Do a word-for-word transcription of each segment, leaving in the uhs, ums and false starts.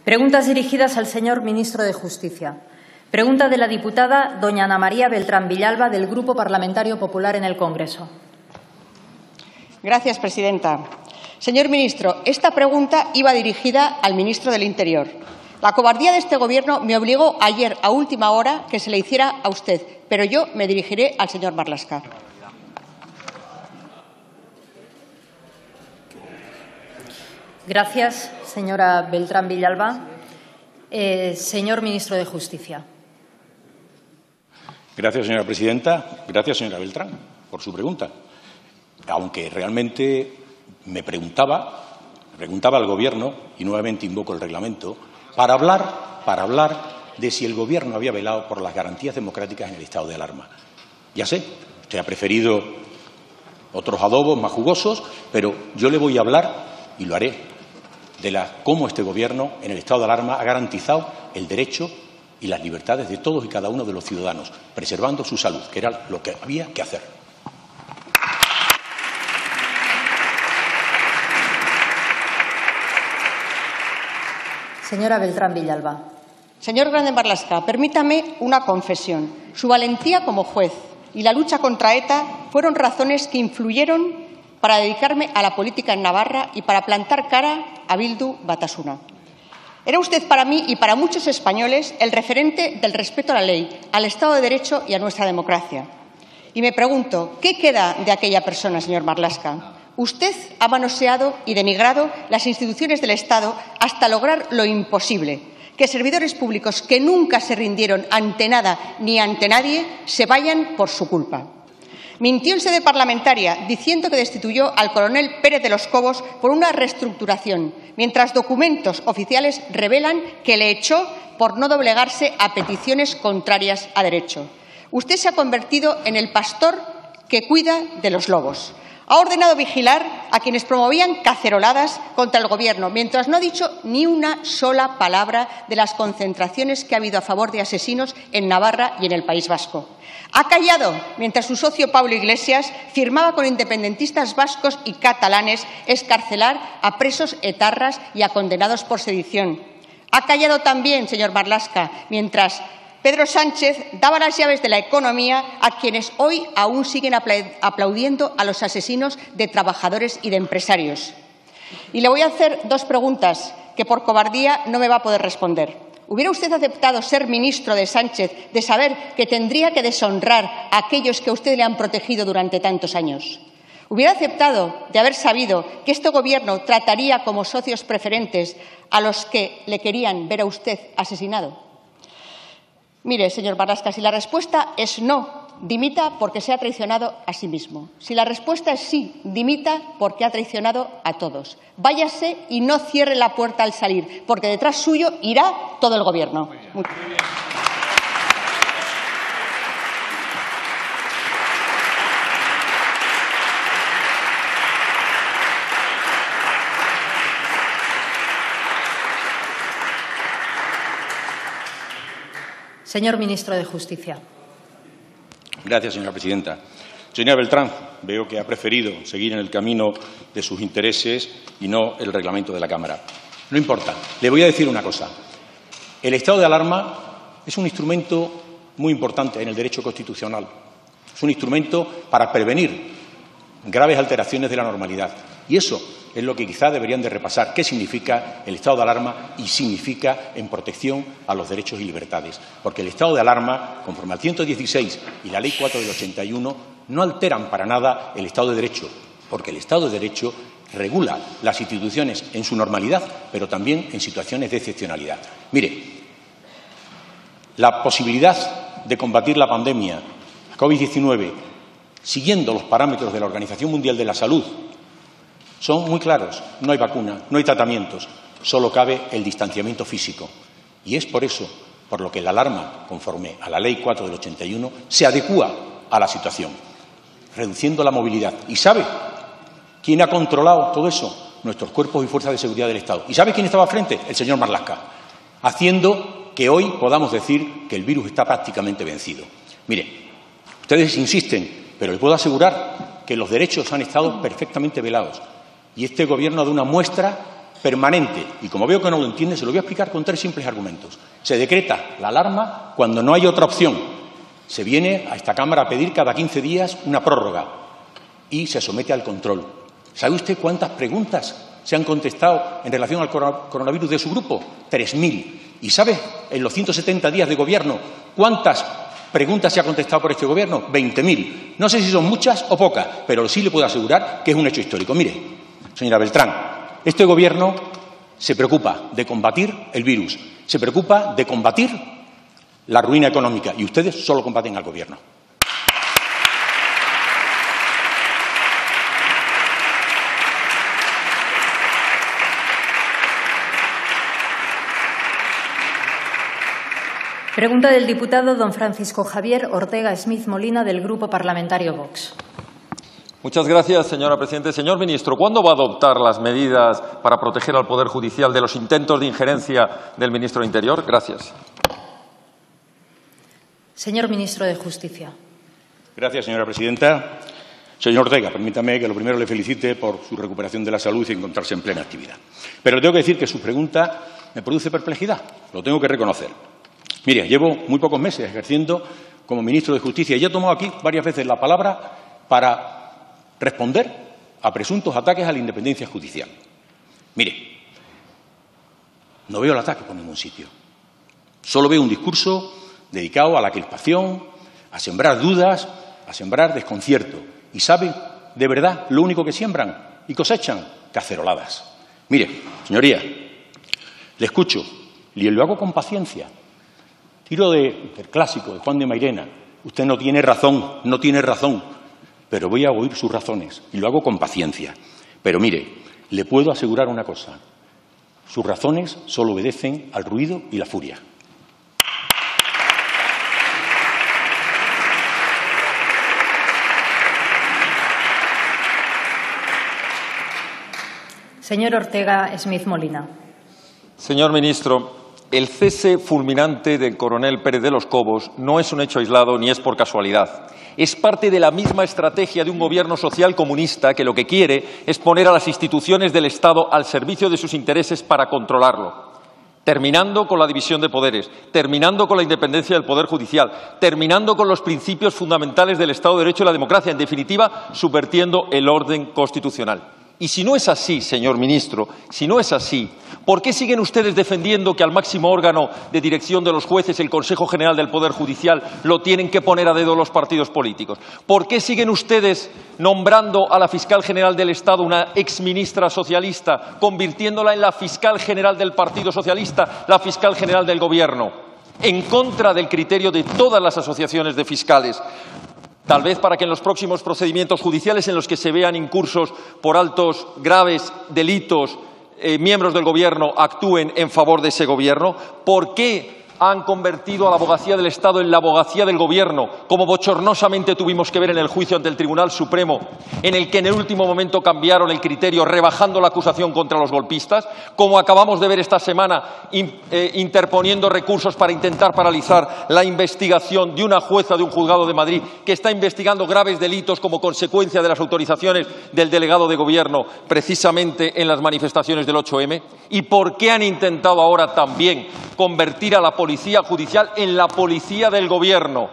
Preguntas dirigidas al señor ministro de Justicia. Pregunta de la diputada doña Ana María Beltrán Villalba, del Grupo Parlamentario Popular en el Congreso. Gracias, presidenta. Señor ministro, esta pregunta iba dirigida al ministro del Interior. La cobardía de este Gobierno me obligó ayer a última hora que se le hiciera a usted, pero yo me dirigiré al señor Marlaska. Gracias, señora Beltrán Villalba. Eh, señor ministro de Justicia. Gracias, señora presidenta. Gracias, señora Beltrán, por su pregunta. Aunque realmente me preguntaba, me preguntaba al Gobierno, y nuevamente invoco el reglamento, para hablar, para hablar de si el Gobierno había velado por las garantías democráticas en el estado de alarma. Ya sé, usted ha preferido otros adobos más jugosos, pero yo le voy a hablar, y lo haré, de la, cómo este Gobierno, en el estado de alarma, ha garantizado el derecho y las libertades de todos y cada uno de los ciudadanos, preservando su salud, que era lo que había que hacer. Señora Beltrán Villalba. Señor Grande Marlaska, permítame una confesión. Su valentía como juez y la lucha contra ETA fueron razones que influyeron para dedicarme a la política en Navarra y para plantar cara a Bildu Batasuna. Era usted para mí y para muchos españoles el referente del respeto a la ley, al Estado de Derecho y a nuestra democracia. Y me pregunto, ¿qué queda de aquella persona, señor Marlaska? Usted ha manoseado y denigrado las instituciones del Estado hasta lograr lo imposible, que servidores públicos que nunca se rindieron ante nada ni ante nadie se vayan por su culpa. Mintió en sede parlamentaria diciendo que destituyó al coronel Pérez de los Cobos por una reestructuración, mientras documentos oficiales revelan que le echó por no doblegarse a peticiones contrarias a derecho. Usted se ha convertido en el pastor que cuida de los lobos. Ha ordenado vigilar a quienes promovían caceroladas contra el Gobierno, mientras no ha dicho ni una sola palabra de las concentraciones que ha habido a favor de asesinos en Navarra y en el País Vasco. Ha callado mientras su socio Pablo Iglesias firmaba con independentistas vascos y catalanes excarcelar a presos etarras y a condenados por sedición. Ha callado también, señor Marlaska, mientras Pedro Sánchez daba las llaves de la economía a quienes hoy aún siguen aplaudiendo a los asesinos de trabajadores y de empresarios. Y le voy a hacer dos preguntas que por cobardía no me va a poder responder. ¿Hubiera usted aceptado ser ministro de Sánchez de saber que tendría que deshonrar a aquellos que a usted le han protegido durante tantos años? ¿Hubiera aceptado de haber sabido que este Gobierno trataría como socios preferentes a los que le querían ver a usted asesinado? Mire, señor Marlaska, si la respuesta es no, dimita porque se ha traicionado a sí mismo. Si la respuesta es sí, dimita porque ha traicionado a todos. Váyase y no cierre la puerta al salir, porque detrás suyo irá todo el Gobierno. Muy bien. Señor ministro de Justicia. Gracias, señora presidenta. Señora Beltrán, veo que ha preferido seguir en el camino de sus intereses y no el reglamento de la Cámara. No importa. Le voy a decir una cosa. El estado de alarma es un instrumento muy importante en el derecho constitucional. Es un instrumento para prevenir graves alteraciones de la normalidad. Y eso es lo que quizá deberían de repasar. ¿Qué significa el estado de alarma y significa en protección a los derechos y libertades? Porque el estado de alarma, conforme al ciento dieciséis y la Ley cuatro del ochenta y uno, no alteran para nada el Estado de Derecho, porque el Estado de Derecho regula las instituciones en su normalidad, pero también en situaciones de excepcionalidad. Mire, la posibilidad de combatir la pandemia COVID diecinueve siguiendo los parámetros de la Organización Mundial de la Salud son muy claros. No hay vacuna, no hay tratamientos, solo cabe el distanciamiento físico. Y es por eso por lo que la alarma, conforme a la Ley cuatro del ochenta y uno, se adecúa a la situación, reduciendo la movilidad. ¿Y sabe quién ha controlado todo eso? Nuestros cuerpos y fuerzas de seguridad del Estado. ¿Y sabe quién estaba al frente? El señor Marlaska, haciendo que hoy podamos decir que el virus está prácticamente vencido. Mire, ustedes insisten, pero les puedo asegurar que los derechos han estado perfectamente velados. Y este Gobierno da una muestra permanente. Y como veo que no lo entiende, se lo voy a explicar con tres simples argumentos. Se decreta la alarma cuando no hay otra opción. Se viene a esta Cámara a pedir cada quince días una prórroga y se somete al control. ¿Sabe usted cuántas preguntas se han contestado en relación al coronavirus de su grupo? tres mil. ¿Y sabe, en los ciento setenta días de gobierno, cuántas preguntas se ha contestado por este gobierno? veinte mil. No sé si son muchas o pocas, pero sí le puedo asegurar que es un hecho histórico. Mire, señora Beltrán, este gobierno se preocupa de combatir el virus, se preocupa de combatir la ruina económica y ustedes solo combaten al gobierno. Pregunta del diputado don Francisco Javier Ortega Smith Molina, del Grupo Parlamentario Vox. Muchas gracias, señora presidenta. Señor ministro, ¿cuándo va a adoptar las medidas para proteger al Poder Judicial de los intentos de injerencia del ministro de Interior? Gracias. Señor ministro de Justicia. Gracias, señora presidenta. Señor Ortega, permítame que lo primero le felicite por su recuperación de la salud y encontrarse en plena actividad. Pero le tengo que decir que su pregunta me produce perplejidad, lo tengo que reconocer. Mire, llevo muy pocos meses ejerciendo como ministro de Justicia y he tomado aquí varias veces la palabra para responder a presuntos ataques a la independencia judicial. Mire, no veo el ataque por ningún sitio. Solo veo un discurso dedicado a la crispación, a sembrar dudas, a sembrar desconcierto. ¿Y saben de verdad lo único que siembran y cosechan? Caceroladas. Mire, señoría, le escucho y lo hago con paciencia. Tiro de, del clásico de Juan de Mairena. Usted no tiene razón, no tiene razón, pero voy a oír sus razones y lo hago con paciencia. Pero mire, le puedo asegurar una cosa. Sus razones solo obedecen al ruido y la furia. Señor Ortega Smith Molina. Señor ministro, el cese fulminante del coronel Pérez de los Cobos no es un hecho aislado ni es por casualidad. Es parte de la misma estrategia de un gobierno social comunista que lo que quiere es poner a las instituciones del Estado al servicio de sus intereses para controlarlo, terminando con la división de poderes, terminando con la independencia del Poder Judicial, terminando con los principios fundamentales del Estado de Derecho y la democracia, en definitiva, subvertiendo el orden constitucional. Y si no es así, señor ministro, si no es así, ¿por qué siguen ustedes defendiendo que al máximo órgano de dirección de los jueces, el Consejo General del Poder Judicial, lo tienen que poner a dedo los partidos políticos? ¿Por qué siguen ustedes nombrando a la fiscal general del Estado, una exministra socialista, convirtiéndola en la fiscal general del Partido Socialista, la fiscal general del Gobierno, en contra del criterio de todas las asociaciones de fiscales? Tal vez para que en los próximos procedimientos judiciales en los que se vean incursos por altos, graves delitos, eh, miembros del Gobierno actúen en favor de ese Gobierno. ¿Por qué han convertido a la abogacía del Estado en la abogacía del Gobierno, como bochornosamente tuvimos que ver en el juicio ante el Tribunal Supremo, en el que en el último momento cambiaron el criterio, rebajando la acusación contra los golpistas, como acabamos de ver esta semana, in, eh, interponiendo recursos para intentar paralizar la investigación de una jueza de un juzgado de Madrid que está investigando graves delitos como consecuencia de las autorizaciones del delegado de Gobierno precisamente en las manifestaciones del ocho eme? ¿Y por qué han intentado ahora también convertir a la Policía Judicial en la policía del Gobierno?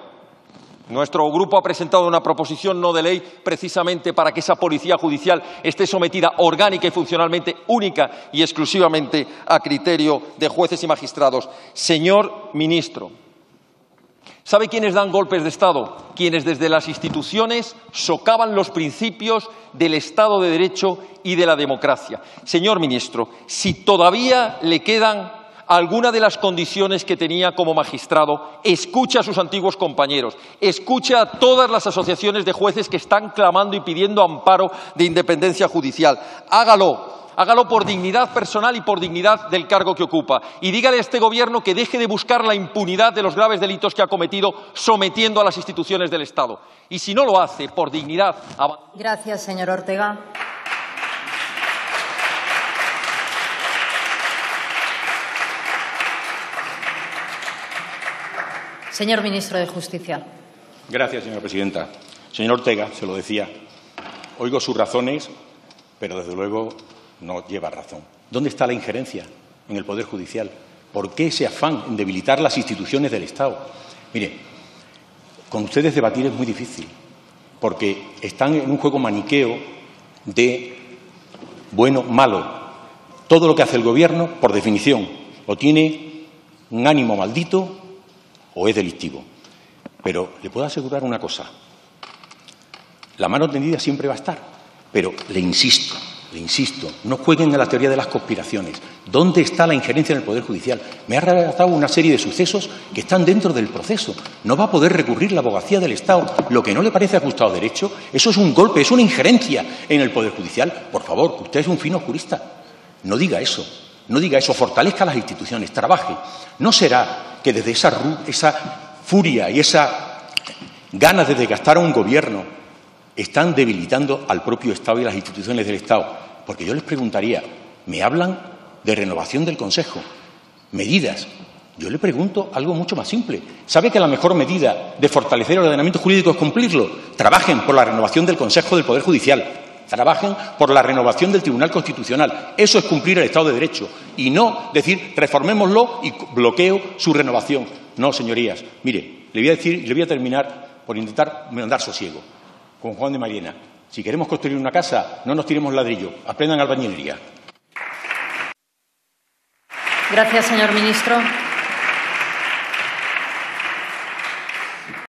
Nuestro grupo ha presentado una proposición no de ley precisamente para que esa Policía Judicial esté sometida orgánica y funcionalmente única y exclusivamente a criterio de jueces y magistrados. Señor ministro, ¿sabe quiénes dan golpes de Estado? Quienes desde las instituciones socavan los principios del Estado de Derecho y de la democracia. Señor ministro, si todavía le quedan alguna de las condiciones que tenía como magistrado, escuche a sus antiguos compañeros, escuche a todas las asociaciones de jueces que están clamando y pidiendo amparo de independencia judicial. Hágalo. Hágalo por dignidad personal y por dignidad del cargo que ocupa. Y dígale a este Gobierno que deje de buscar la impunidad de los graves delitos que ha cometido sometiendo a las instituciones del Estado. Y si no lo hace, por dignidad... Gracias, señor Ortega. Señor ministro de Justicia. Gracias, señora presidenta. Señor Ortega, se lo decía, oigo sus razones, pero desde luego no lleva razón. ¿Dónde está la injerencia en el Poder Judicial? ¿Por qué ese afán en debilitar las instituciones del Estado? Mire, con ustedes debatir es muy difícil, porque están en un juego maniqueo de bueno, malo. Todo lo que hace el Gobierno, por definición, o tiene un ánimo maldito o es delictivo. Pero le puedo asegurar una cosa. La mano tendida siempre va a estar, pero le insisto, le insisto, no jueguen en la teoría de las conspiraciones. ¿Dónde está la injerencia en el Poder Judicial? Me ha relatado una serie de sucesos que están dentro del proceso. No va a poder recurrir la abogacía del Estado. Lo que no le parece ajustado a derecho, eso es un golpe, es una injerencia en el Poder Judicial. Por favor, que usted es un fino jurista. No diga eso, no diga eso. Fortalezca las instituciones, trabaje. ¿No será que desde esa, esa furia y esa ganas de desgastar a un Gobierno están debilitando al propio Estado y las instituciones del Estado? Porque yo les preguntaría, me hablan de renovación del Consejo, medidas. Yo le pregunto algo mucho más simple. ¿Sabe que la mejor medida de fortalecer el ordenamiento jurídico es cumplirlo? Trabajen por la renovación del Consejo del Poder Judicial. Trabajen por la renovación del Tribunal Constitucional. Eso es cumplir el Estado de Derecho. Y no decir, reformémoslo y bloqueo su renovación. No, señorías. Mire, le voy a decir y le voy a terminar por intentar mandar sosiego. Con Juan de Mariana. Si queremos construir una casa, no nos tiremos ladrillo, aprendan albañilería. Gracias, señor ministro.